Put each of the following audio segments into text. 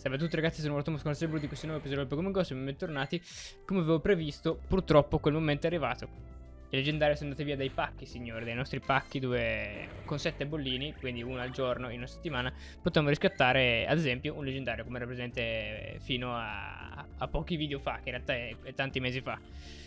Salve a tutti ragazzi, sono Mortomo con il di questo nuovo episodio del Pokémon Go, siamo bentornati. Come avevo previsto, purtroppo quel momento è arrivato. I leggendari sono andati via dai pacchi, signori, dai nostri pacchi dove con 7 bollini, quindi uno al giorno in una settimana, potevamo riscattare ad esempio un leggendario come era presente fino a pochi video fa, che in realtà è tanti mesi fa.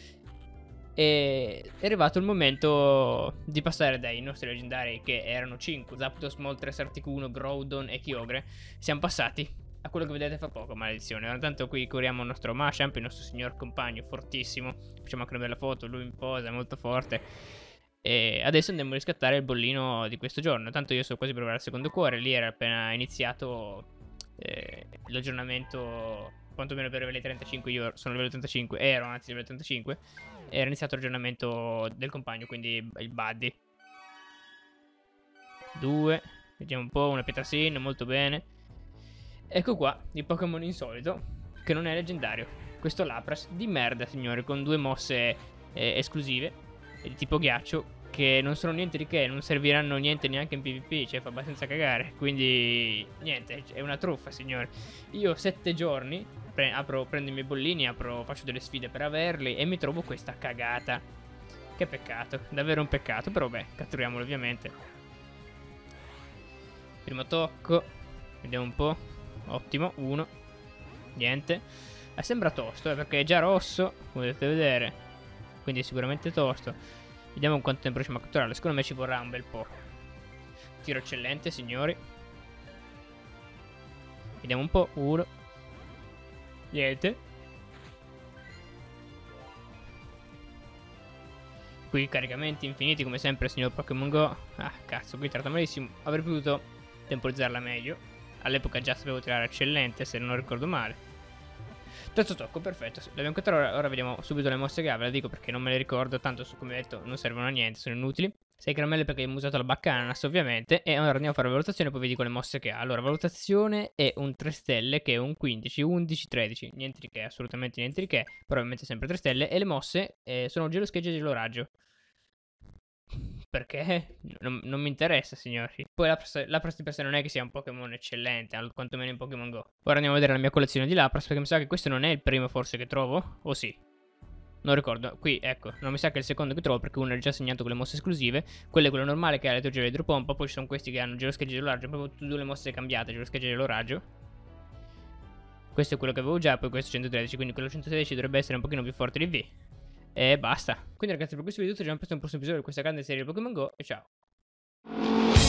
E è arrivato il momento di passare dai nostri leggendari, che erano 5, Zapdos, Moltres, Articuno, Groudon e Kyogre. Siamo passati a quello che vedete fra poco, maledizione. Ora tanto qui curiamo il nostro Machamp, il nostro signor compagno, fortissimo. Facciamo anche una bella foto, lui in posa, è molto forte. E adesso andiamo a riscattare il bollino di questo giorno. Tanto io sto quasi per provare il secondo cuore, lì era appena iniziato l'aggiornamento, quantomeno per livello 35, io sono livello 35, ero anzi livello 35. Era iniziato l'aggiornamento del compagno, quindi il buddy. 2, vediamo un po', una Pietrasin, molto bene. Ecco qua, il Pokémon insolito, che non è leggendario. Questo Lapras di merda, signori, con 2 mosse esclusive, di tipo ghiaccio, che non sono niente di che, non serviranno niente neanche in PvP, cioè fa abbastanza cagare. Quindi, niente, è una truffa, signori. Io 7 giorni prendo i miei bollini, faccio delle sfide per averli e mi trovo questa cagata. Che peccato, davvero un peccato, però beh, catturiamolo ovviamente. Primo tocco, vediamo un po'. Ottimo, 1. Niente. Sembra tosto, perché è già rosso, come potete vedere. Quindi è sicuramente tosto. Vediamo quanto tempo riusciamo a catturarlo. Secondo me ci vorrà un bel po'. Tiro eccellente, signori. Vediamo un po', 1. Niente. Qui caricamenti infiniti come sempre, signor Pokémon Go. Ah, cazzo, qui tratta malissimo. Avrei potuto temporizzarla meglio. All'epoca già sapevo tirare eccellente, se non ricordo male. Terzo tocco, perfetto. L'abbiamo catturato, ora vediamo subito le mosse che ha. Ve la dico perché non me le ricordo, tanto come detto non servono a niente, sono inutili. 6 caramelle perché abbiamo usato la Baccanas ovviamente. E ora andiamo a fare la valutazione e poi vi dico le mosse che ha. Allora, valutazione è un 3 stelle che è un 15, 11, 13. Niente di che, assolutamente niente di che. Probabilmente sempre 3 stelle. E le mosse sono Gelo Scheggia e Gelo Raggio. Perché non mi interessa, signori. Poi Lapras di per sé non è che sia un Pokémon eccellente, quantomeno in Pokémon Go. Ora andiamo a vedere la mia collezione di Lapras, perché mi sa che questo non è il primo forse che trovo. O sì? Non ricordo. Qui, ecco, non mi sa che è il secondo che trovo, perché uno è già segnato con le mosse esclusive. Quello è quello normale che ha l'elettrogelo e idropompa. Poi ci sono questi che hanno Gelo Scheggia e Gelo Raggio. Proprio tutte e due le mosse cambiate, Gelo Scheggia e Gelo Raggio. Questo è quello che avevo già, poi questo 113, quindi quello 116 dovrebbe essere un pochino più forte di V. E basta. Quindi ragazzi, per questo video ci vediamo presto in un prossimo episodio di questa grande serie di Pokémon Go e ciao.